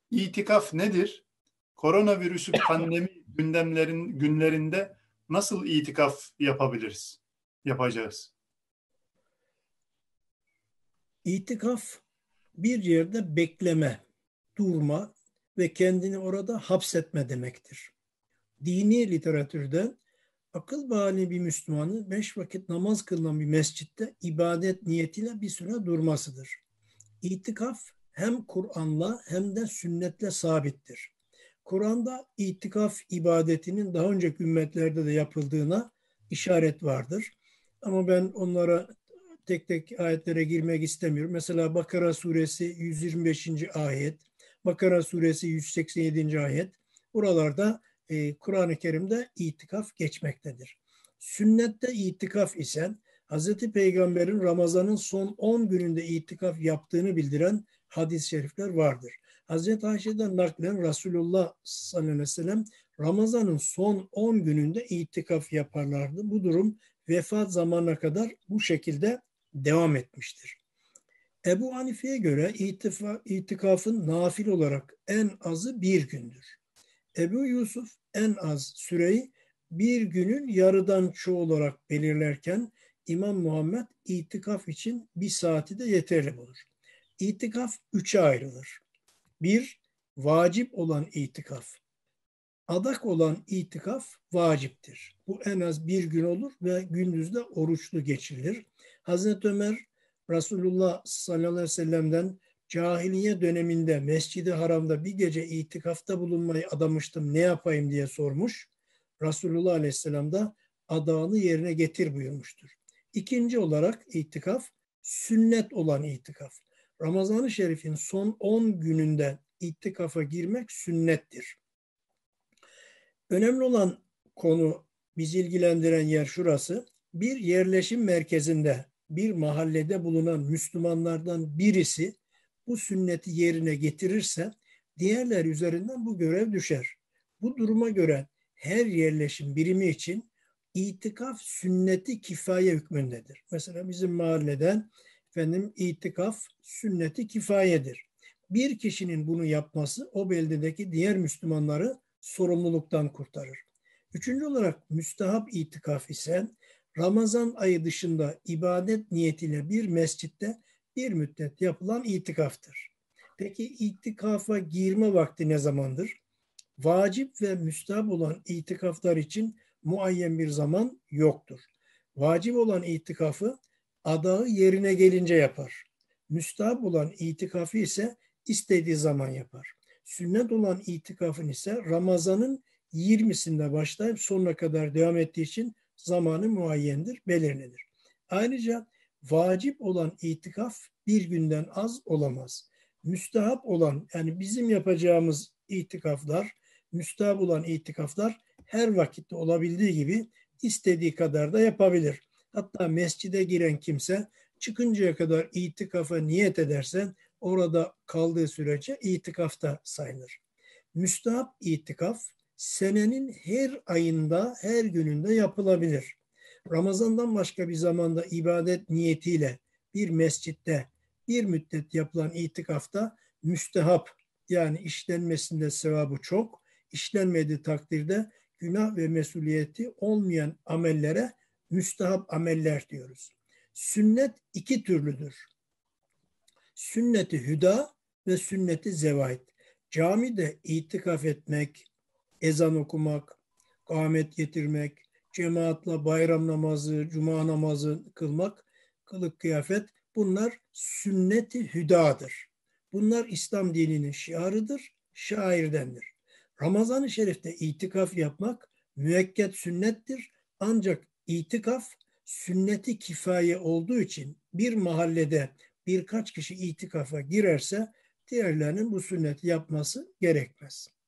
İtikaf nedir? Koronavirüsü pandemi günlerinde nasıl itikaf yapacağız? İtikaf bir yerde bekleme, durma ve kendini orada hapsetme demektir. Dini literatürde akıl bali bir Müslümanın 5 vakit namaz kılınan bir mescitte ibadet niyetiyle bir süre durmasıdır. İtikaf hem Kur'an'la hem de sünnetle sabittir. Kur'an'da itikaf ibadetinin daha önceki ümmetlerde de yapıldığına işaret vardır. Ama ben onlara tek tek ayetlere girmek istemiyorum. Mesela Bakara suresi 125. ayet, Bakara suresi 187. ayet. Buralarda Kur'an-ı Kerim'de itikaf geçmektedir. Sünnette itikaf ise Hz. Peygamber'in Ramazan'ın son 10 gününde itikaf yaptığını bildiren hadis-i şerifler vardır. Hz. Ayşe'den naklen Resulullah sallallahu aleyhi ve sellem Ramazan'ın son 10 gününde itikaf yaparlardı. Bu durum vefat zamanına kadar bu şekilde devam etmiştir. Ebu Hanife'ye göre itikafın nafil olarak en azı bir gündür. Ebu Yusuf en az süreyi bir günün yarıdan çoğu olarak belirlerken İmam Muhammed itikaf için bir saati de yeterli bulur. İtikaf 3'e ayrılır. 1. Vacip olan itikaf. Adak olan itikaf vaciptir. Bu en az bir gün olur ve gündüzde oruçlu geçirilir. Hazreti Ömer Resulullah sallallahu aleyhi ve sellem'den cahiliye döneminde Mescid-i Haram'da bir gece itikafta bulunmayı adamıştım, ne yapayım diye sormuş. Resulullah aleyhisselam da adağını yerine getir buyurmuştur. İkinci olarak itikaf sünnet olan itikaf. Ramazan-ı Şerif'in son 10 gününde itikafa girmek sünnettir. Önemli olan konu, bizi ilgilendiren yer şurası. Bir yerleşim merkezinde, bir mahallede bulunan Müslümanlardan birisi bu sünneti yerine getirirse diğerler üzerinden bu görev düşer. Bu duruma göre her yerleşim birimi için itikaf sünneti kifaye hükmündedir. Mesela bizim mahalleden itikaf sünneti kifayedir. Bir kişinin bunu yapması o beldedeki diğer Müslümanları sorumluluktan kurtarır. Üçüncü olarak müstehap itikaf ise Ramazan ayı dışında ibadet niyetiyle bir mescitte bir müddet yapılan itikaftır. Peki itikafa girme vakti ne zamandır? Vacip ve müstehap olan itikaflar için muayyen bir zaman yoktur. Vacip olan itikafı adağı yerine gelince yapar. Müstehap olan itikafı ise istediği zaman yapar. Sünnet olan itikafın ise Ramazan'ın 20'sinde başlayıp sonuna kadar devam ettiği için zamanı muayyendir, belirlenir. Ayrıca vacip olan itikaf bir günden az olamaz. Müstehap olan, yani bizim yapacağımız itikaflar, müstehap olan itikaflar her vakitte olabildiği gibi istediği kadar da yapabilir. Hatta mescide giren kimse çıkıncaya kadar itikafa niyet ederse orada kaldığı sürece itikafta sayılır. Müstehap itikaf senenin her ayında, her gününde yapılabilir. Ramazan'dan başka bir zamanda ibadet niyetiyle bir mescitte bir müddet yapılan itikafta müstehap, yani işlenmesinde sevabı çok, işlenmediği takdirde günah ve mesuliyeti olmayan amellere müstehap ameller diyoruz. Sünnet iki türlüdür. Sünnet-i hüda ve sünnet-i zevait. Camide itikaf etmek, ezan okumak, kâhmet getirmek, cemaatle bayram namazı, cuma namazı kılmak, kılık kıyafet, bunlar sünnet-i hüdadır. Bunlar İslam dininin şiarıdır, şairdendir. Ramazan-ı Şerif'te itikaf yapmak müekket sünnettir. Ancak itikaf sünneti kifaye olduğu için bir mahallede birkaç kişi itikafa girerse diğerlerinin bu sünneti yapması gerekmez.